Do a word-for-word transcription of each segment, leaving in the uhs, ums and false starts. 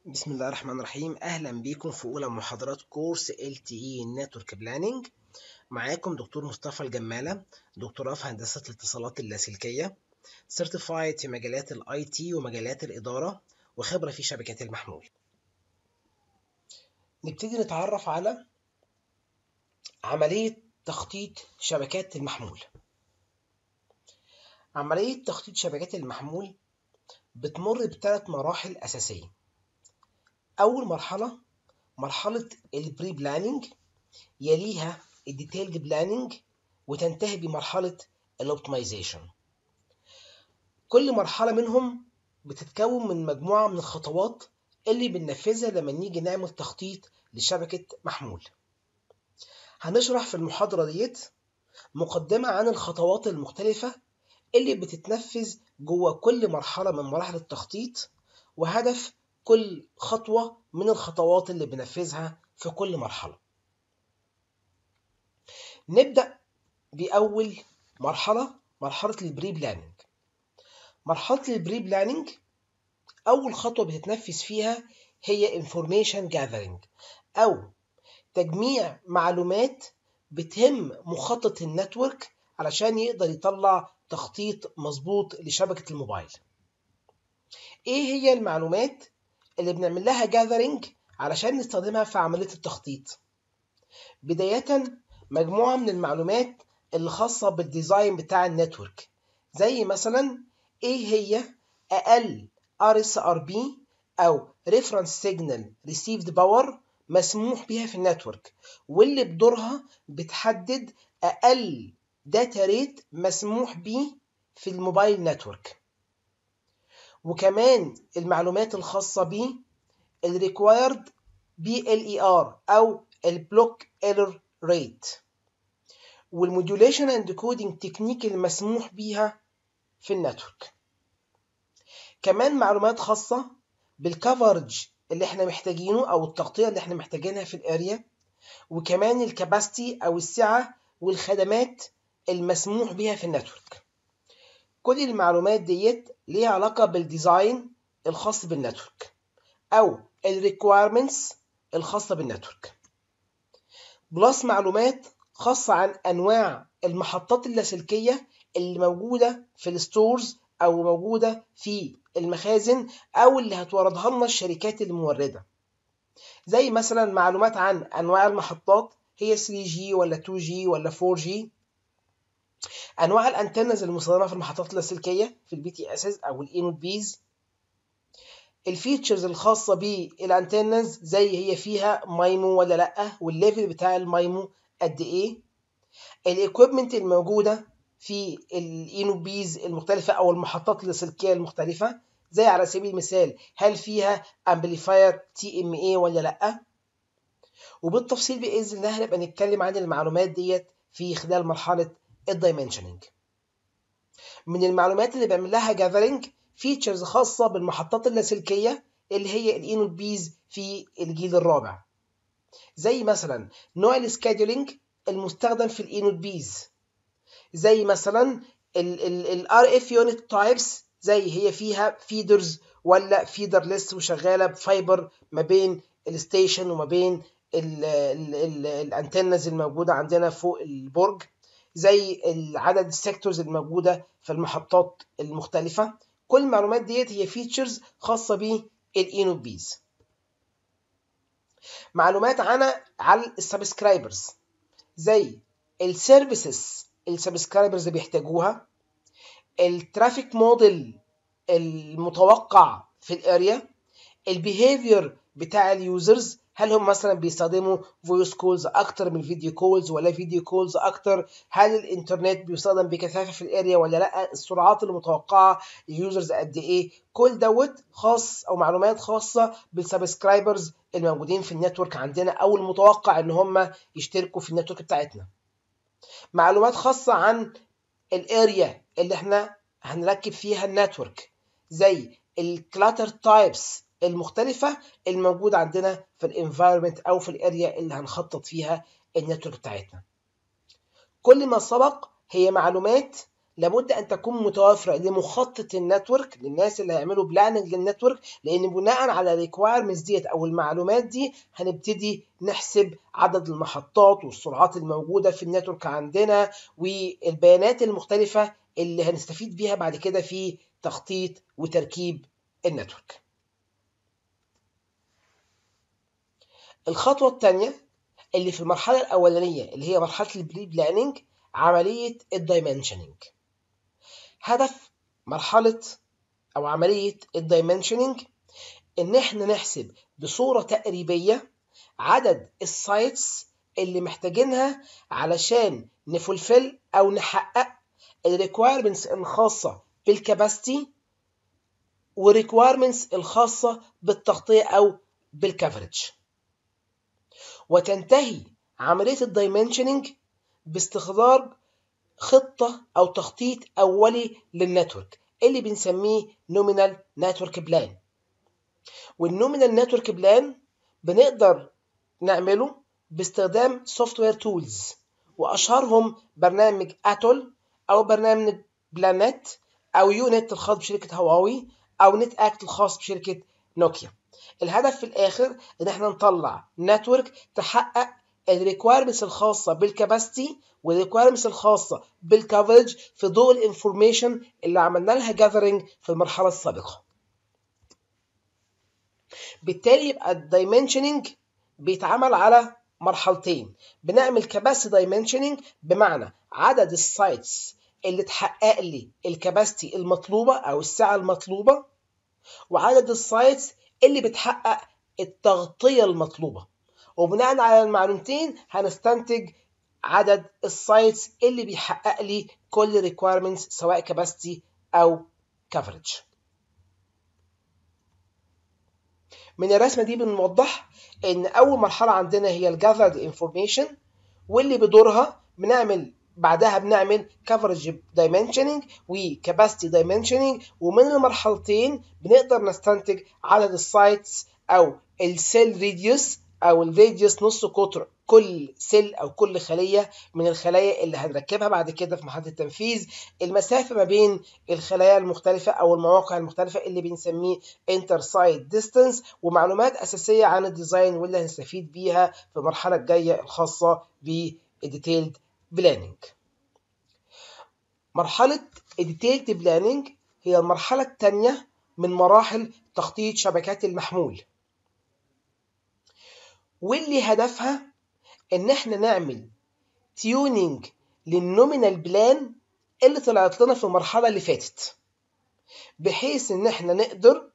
بسم الله الرحمن الرحيم. اهلا بيكم في اولى محاضرات كورس ال تي اي نتورك بلاننج. معاكم دكتور مصطفى الجمالة، دكتوراه في هندسة الاتصالات اللاسلكية، سيرتيفايد في مجالات الاي تي ومجالات الادارة، وخبرة في شبكات المحمول. نبتدي نتعرف على عملية تخطيط شبكات المحمول. عملية تخطيط شبكات المحمول بتمر بثلاث مراحل أساسية. أول مرحلة مرحلة البري بلاننج، يليها الديتيلد بلاننج، وتنتهي بمرحلة الاوبتمايزيشن. كل مرحلة منهم بتتكون من مجموعة من الخطوات اللي بننفذها لما نيجي نعمل تخطيط لشبكة محمول. هنشرح في المحاضرة ديت مقدمة عن الخطوات المختلفة اللي بتتنفذ جوه كل مرحلة من مراحل التخطيط، وهدف كل خطوة من الخطوات اللي بننفذها في كل مرحلة. نبدأ بأول مرحلة، مرحلة البري بلاننج. مرحلة البري بلاننج أول خطوة بتتنفذ فيها هي information gathering، أو تجميع معلومات بتهم مخطط النتورك علشان يقدر يطلع تخطيط مظبوط لشبكة الموبايل. إيه هي المعلومات اللي بنعمل لها gathering علشان نستخدمها في عملية التخطيط؟ بداية مجموعة من المعلومات اللي خاصة بالديزاين بتاع النتورك، زي مثلا ايه هي اقل ار اس ار بي او Reference Signal Received Power مسموح بها في النتورك، واللي بدورها بتحدد اقل داتا ريت مسموح به في الموبايل نتورك. وكمان المعلومات الخاصة ب Required بي ال اي ار او البلوك ايرور ريت، والموديوليشن اند كودينج تكنيك المسموح بيها في النتورك. كمان معلومات خاصة بالكفرج اللي احنا محتاجينه او التغطية اللي احنا محتاجينها في الاريا، وكمان الكاباسيتي او السعة والخدمات المسموح بيها في النتورك. كل المعلومات ديت ليها علاقة بالديزاين الخاص بالنتورك او الريكويرمنتس الخاصة بالنتورك، بلس معلومات خاصة عن أنواع المحطات اللاسلكية اللي موجودة في الستورز أو موجودة في المخازن أو اللي هتوردها لنا الشركات الموردة، زي مثلا معلومات عن أنواع المحطات، هي ثري جي ولا تو جي ولا فور جي، أنواع الأنتنز المستخدمة في المحطات اللاسلكية في البي تي اس أو الإينوت بيز، الفيتشرز الخاصة بالأنتنز زي هي فيها مايمو ولا لأ، والليفل بتاع المايمو قد إيه، الايكويبمنت الموجوده في الاينو بيز المختلفه او المحطات اللاسلكيه المختلفه، زي على سبيل المثال هل فيها امبليفاير تي ام اي ولا لا. وبالتفصيل باذن الله هنبقى نتكلم عن المعلومات ديت في خلال مرحله الدايمنشننج. من المعلومات اللي بعمل لها جاذرنج فيتشرز خاصه بالمحطات اللاسلكيه اللي هي الاينو بيز في الجيل الرابع، زي مثلا نوع السكادولينج المستخدم في الاينوت بيز، زي مثلا ال ار اف يونت تايبس، زي هي فيها فيدرز ولا فيدرلس وشغاله بفايبر ما بين الستيشن وما بين الانتنز الموجوده عندنا فوق البرج، زي عدد السيكتورز الموجوده في المحطات المختلفه. كل المعلومات ديت هي فيتشرز خاصه بالاينوت بيز. معلومات عن على السبسكرايبرز، زي السيرفيسز السبسكرايبرز بيحتاجوها، الترافيك موديل المتوقع في الاريا، البيهيفير بتاع اليوزرز، هل هم مثلا بيستخدموا فويس كولز اكتر من فيديو كولز ولا فيديو كولز اكتر، هل الانترنت بيستخدم بكثافه في الاريا ولا لا، السرعات المتوقعه لليوزرز قد ايه. كل دوت خاص او معلومات خاصه بالسبسكرايبرز الموجودين في النتورك عندنا او المتوقع ان هم يشتركوا في النتورك بتاعتنا. معلومات خاصه عن الاريا اللي احنا هنركب فيها النتورك، زي الكلاتر تايبس المختلفة الموجودة عندنا في الانفايرمنت او في الاريا اللي هنخطط فيها النتورك بتاعتنا. كل ما سبق هي معلومات لابد ان تكون متوافره لمخطط النتورك، للناس اللي هيعملوا بلاننج للنتورك، لان بناء على الريكوايرمنتس ديت او المعلومات دي هنبتدي نحسب عدد المحطات والسرعات الموجوده في النتورك عندنا والبيانات المختلفه اللي هنستفيد بيها بعد كده في تخطيط وتركيب النتورك. الخطوه الثانيه اللي في المرحله الاولانيه اللي هي مرحله البري بلاننج، عمليه الدايمنشننج. هدف مرحلة أو عملية الدايمنشننج إن إحنا نحسب بصورة تقريبية عدد السايتس اللي محتاجينها علشان نفولفل أو نحقق الريكوايرمنتس الخاصة بالكاباسيتي والريكوايرمنتس الخاصة بالتغطية أو بالكفرج. وتنتهي عملية الدايمنشننج باستخراج خطة أو تخطيط أولي للنتورك اللي بنسميه نومينال نتورك بلان. والنومينال نتورك بلان بنقدر نعمله باستخدام سوفت وير تولز، وأشهرهم برنامج أتول أو برنامج بلانت أو يونت الخاص بشركة هواوي أو نت أكت الخاص بشركة نوكيا. الهدف في الآخر إن احنا نطلع نتورك تحقق الريكويرمنتس الخاصة بالكاباسيتي والريكويرمنتس الخاصة بالكفرج في ضوء الانفورميشن اللي عملنا لها جاذرنج في المرحلة السابقة. بالتالي يبقى الدايمنشننج بيتعمل على مرحلتين. بنعمل كاباسيتي دايمنشننج بمعنى عدد السايتس اللي تحقق لي الكاباسيتي المطلوبة أو السعة المطلوبة، وعدد السايتس اللي بتحقق التغطية المطلوبة. وبناء على المعلومتين هنستنتج عدد السايتس اللي بيحقق لي كل ريكويرمنتس سواء كاباسيتي أو كفرج. من الرسمة دي بنوضح إن أول مرحلة عندنا هي الجاذرد انفورميشن، واللي بدورها بنعمل بعدها بنعمل coverage dimensioning وcapacity dimensioning، ومن المرحلتين بنقدر نستنتج عدد السايتس أو السيل ريديوس أو الريديوس نص قطر كل سيل أو كل خلية من الخلايا اللي هنركبها بعد كده في مرحلة التنفيذ، المسافة ما بين الخلايا المختلفة أو المواقع المختلفة اللي بنسميه inter site distance، ومعلومات أساسية عن الديزاين واللي هنستفيد بيها في المرحلة الجاية الخاصة بالديتيلد بلاننج. مرحلة الديتيلد بلاننج هي المرحلة الثانية من مراحل تخطيط شبكات المحمول، واللي هدفها ان احنا نعمل تيونينج للنومينال بلان اللي طلعت لنا في المرحلة اللي فاتت، بحيث ان احنا نقدر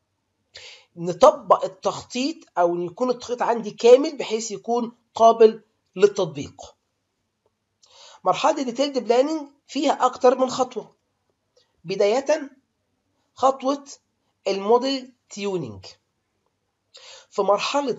نطبق التخطيط او يكون التخطيط عندي كامل بحيث يكون قابل للتطبيق. مرحلة الديتيلد بلاننج فيها أكتر من خطوة. بداية خطوة الموديل تيونينج. في مرحلة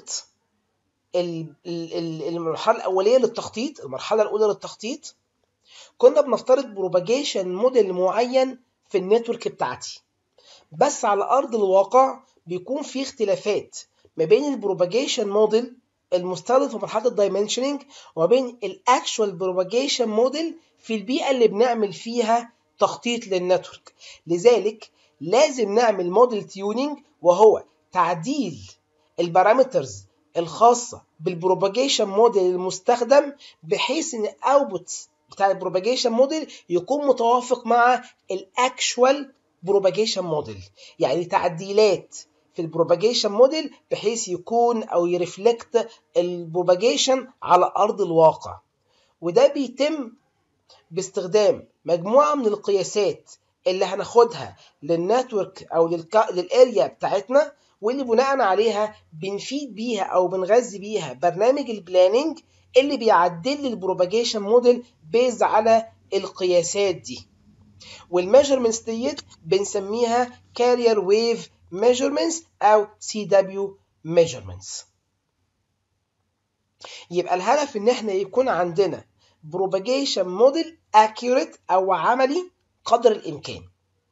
المرحلة الأولية للتخطيط، المرحلة الأولى للتخطيط كنا بنفترض بروباجيشن موديل معين في النتورك بتاعتي، بس على أرض الواقع بيكون في اختلافات ما بين البروباجيشن موديل المستخدم في مرحلة الدايمنشننج وما بين الاكشوال بروباجيشن موديل في البيئة اللي بنعمل فيها تخطيط للنتورك. لذلك لازم نعمل موديل تيونينج، وهو تعديل البارامترز الخاصة بالبروباجيشن موديل المستخدم بحيث ان الاوتبوت بتاع البروباجيشن موديل يكون متوافق مع الاكشوال بروباجيشن موديل، يعني تعديلات في البروباجيشن موديل بحيث يكون او يرفلكت البروباجيشن على ارض الواقع. وده بيتم باستخدام مجموعه من القياسات اللي هناخدها للنتورك او للاريا بتاعتنا، واللي بناء عليها بنفيد بيها او بنغذي بيها برنامج البلاننج اللي بيعدل لي البروباجيشن موديل بيز على القياسات دي. والميجرمنتس ديت بنسميها كارير ويف measurements أو سي دبليو measurements. يبقى الهدف إن إحنا يكون عندنا propagation model accurate أو عملي قدر الإمكان.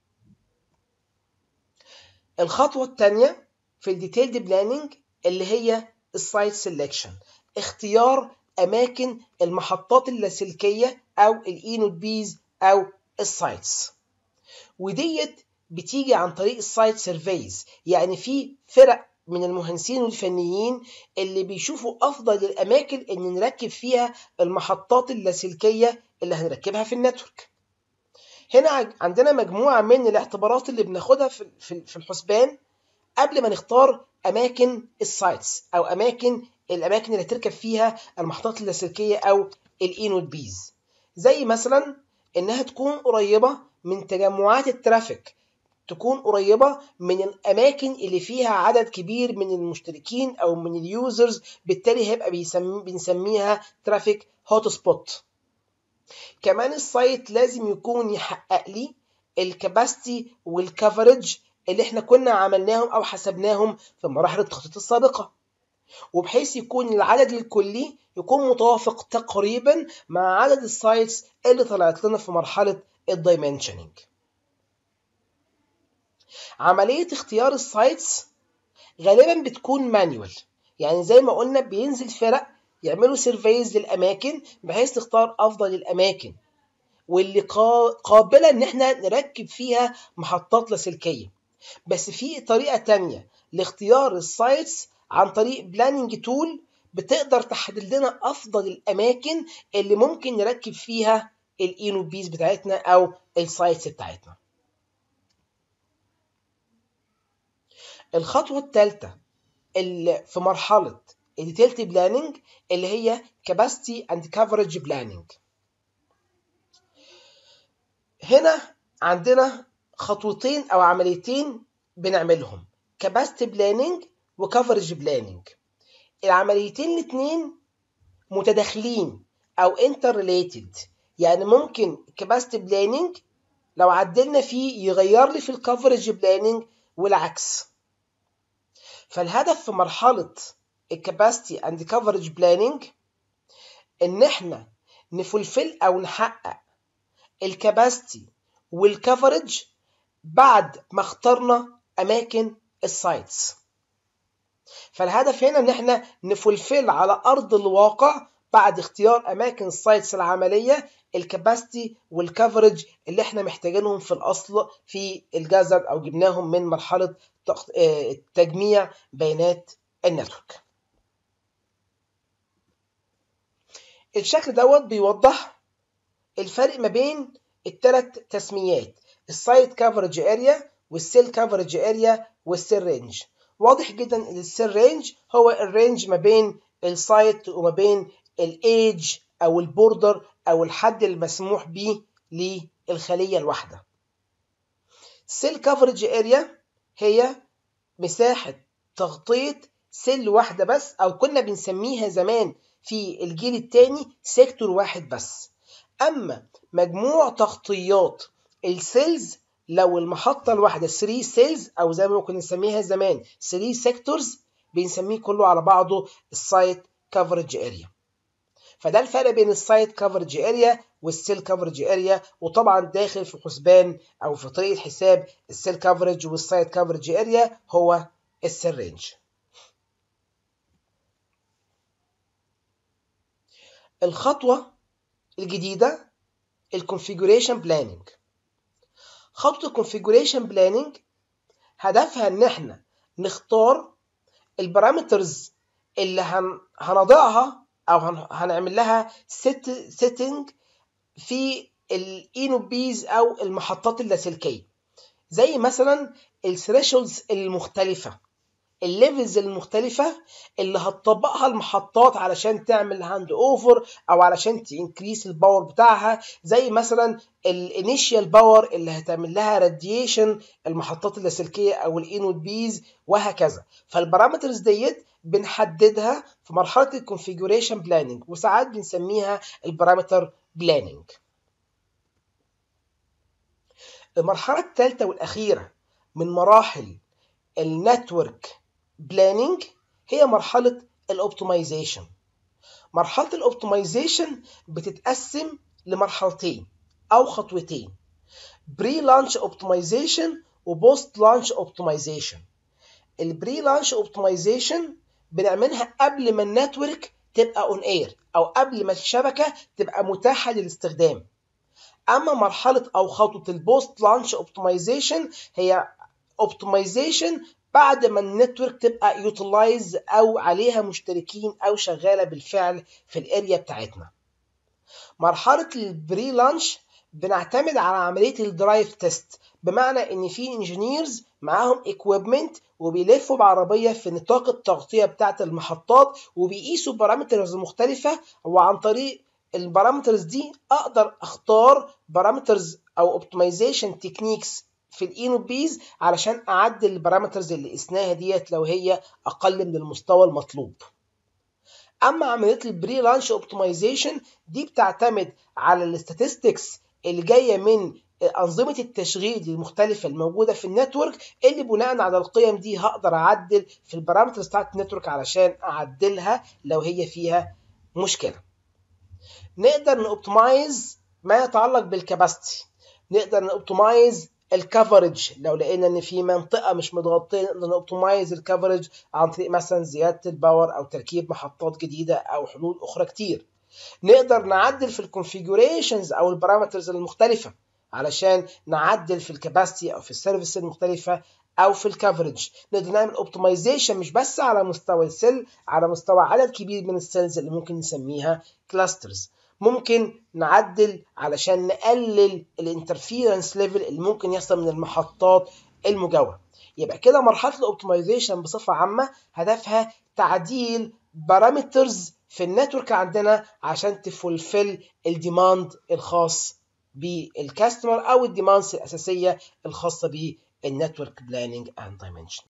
الخطوة الثانية في الديتيلد بلاننج اللي هي السايت سيلكشن، اختيار أماكن المحطات اللاسلكية أو الإي نود بيز أو السايتس، وديت بتيجي عن طريق السايت سيرفيز. يعني في فرق من المهندسين والفنيين اللي بيشوفوا افضل الاماكن ان نركب فيها المحطات اللاسلكيه اللي هنركبها في النتورك. هنا عندنا مجموعه من الاعتبارات اللي بناخدها في في الحسبان قبل ما نختار اماكن السايتس او اماكن الاماكن اللي هتركب فيها المحطات اللاسلكيه او الاي نود بيز. زي مثلا انها تكون قريبه من تجمعات الترافيك، تكون قريبه من الاماكن اللي فيها عدد كبير من المشتركين او من اليوزرز، بالتالي هيبقى بيسمي بنسميها ترافيك هوت سبوت. كمان السايت لازم يكون يحقق لي الكاباسيتي والكفرج اللي احنا كنا عملناهم او حسبناهم في مراحل التخطيط السابقه، وبحيث يكون العدد الكلي يكون متوافق تقريبا مع عدد السايتس اللي طلعت لنا في مرحله الدايمنشننج. عمليه اختيار السايتس غالبا بتكون مانيوال، يعني زي ما قلنا بينزل فرق يعملوا سيرفيز للاماكن بحيث نختار افضل الاماكن واللي قابله ان احنا نركب فيها محطات لاسلكيه. بس في طريقه تانية لاختيار السايتس عن طريق بلاننج تول بتقدر تحدد لنا افضل الاماكن اللي ممكن نركب فيها الاي نود بيز بتاعتنا او السايتس بتاعتنا. الخطوه الثالثه اللي في مرحله الديتيلد بلاننج اللي هي كاباسيتي اند كفرج بلاننج. هنا عندنا خطوتين او عمليتين بنعملهم، كاباسيتي بلاننج وكفرج بلاننج. العمليتين الاثنين متداخلين او انتر ريليتد، يعني ممكن كاباسيتي بلاننج لو عدلنا فيه يغير لي في الكفرج بلاننج والعكس. فالهدف في مرحله الكاباسيتي اند كفرج بلاننج ان احنا نفلفل او نحقق الكاباسيتي والكفرج بعد ما اخترنا اماكن السايتس. فالهدف هنا ان احنا نفلفل على ارض الواقع بعد اختيار اماكن السايتس العمليه الكاباسيتي والكفرج اللي احنا محتاجينهم في الاصل في الجزر او جبناهم من مرحله تجميع بيانات النتورك. الشكل دوت بيوضح الفرق ما بين الثلاث تسميات، السايت كفرج اريا والسيل كفرج اريا والسيل رينج. واضح جدا ان السيل رينج هو الرينج ما بين السايت وما بين الايدج او البوردر او الحد المسموح به للخليه الواحده. سيل كفرج اريا هي مساحه تغطيه سيل واحده بس، او كنا بنسميها زمان في الجيل الثاني سيكتور واحد بس. اما مجموع تغطيات السيلز لو المحطه الواحده ثلاثة سيلز او زي ما كنا نسميها زمان ثلاثة سيكتورز بنسميه كله على بعضه السايت كفرج اريا. فده الفرق بين السايت كفرج اريا والسيل كفرج اريا، وطبعا داخل في حسبان او في طريقه حساب السيل كفرج والسايت كفرج اريا هو السيل رينج. الخطوه الجديده الكونفيجريشن بلاننج. خطوه الكونفيجريشن بلاننج هدفها ان احنا نختار البارامترز اللي هن... هنضعها او هن... هنعمل لها set... setting في الاي نود بيز او المحطات اللاسلكيه، زي مثلا الثريشولدز المختلفه، الليفلز المختلفه اللي هتطبقها المحطات علشان تعمل هاند اوفر او علشان تنكريس الباور بتاعها، زي مثلا الانيشيال باور اللي هتعمل لها راديشن المحطات اللاسلكيه او الاي نود بيز وهكذا. فالبارامترز ديت بنحددها في مرحله الكونفيجريشن بلاننج، وساعات بنسميها البارامتر بلاننج. المرحله الثالثه والاخيره من مراحل النتورك بلاننج هي مرحلة الاوبتمايزيشن. مرحلة الاوبتمايزيشن بتتقسم لمرحلتين أو خطوتين، بري لانش اوبتمايزيشن وبوست لانش اوبتمايزيشن. البري لانش اوبتمايزيشن بنعملها قبل ما النتورك تبقى اون اير او قبل ما الشبكة تبقى متاحة للاستخدام. اما مرحله او خطوه البوست لانش اوبتمايزيشن هي اوبتمايزيشن بعد ما النتورك تبقى يوتيلايز او عليها مشتركين او شغاله بالفعل في الاريا بتاعتنا. مرحله البري لانش بنعتمد على عمليه الدرايف تيست، بمعنى ان في انجينيرز معاهم اكويبمنت وبيلفوا بعربيه في نطاق التغطيه بتاعه المحطات وبيقيسوا بارامترز مختلفه، وعن طريق البارامترز دي اقدر اختار بارامترز او اوبتمايزيشن تكنيكس في الاي بيز علشان اعدل البارامترز اللي قسناها ديت لو هي اقل من المستوى المطلوب. اما عمليه البري لانش اوبتمايزيشن دي بتعتمد على الاستاتستكس اللي جايه من انظمه التشغيل المختلفه الموجوده في النتورك، اللي بناء على القيم دي هقدر اعدل في البارامترز بتاعت النتورك علشان اعدلها لو هي فيها مشكله. نقدر نوبتمايز ما يتعلق بالكاباسيتي، نقدر نوبتمايز الكفرج لو لقينا ان في منطقه مش متغطيه، نقدر نوبتمايز الكفرج عن طريق مثلا زياده الباور او تركيب محطات جديده او حلول اخرى كتير. نقدر نعدل في الكونفيجوريشنز او البارامترز المختلفه علشان نعدل في الكاباسيتي او في السيرفيس المختلفه او في الكفرج. نقدر نعمل اوبتمايزيشن مش بس على مستوى السيل، على مستوى عدد كبير من السيلز اللي ممكن نسميها كلاسترز. ممكن نعدل علشان نقلل الانترفيرنس ليفل اللي ممكن يحصل من المحطات المجاوره. يبقى كده مرحله الاوبتمايزيشن بصفه عامه هدفها تعديل بارامترز في النتورك عندنا عشان تفولفل الديماند الخاص بالكاستمر او الديماندز الاساسيه الخاصه بالنتورك بلاننج اند دايمنشن.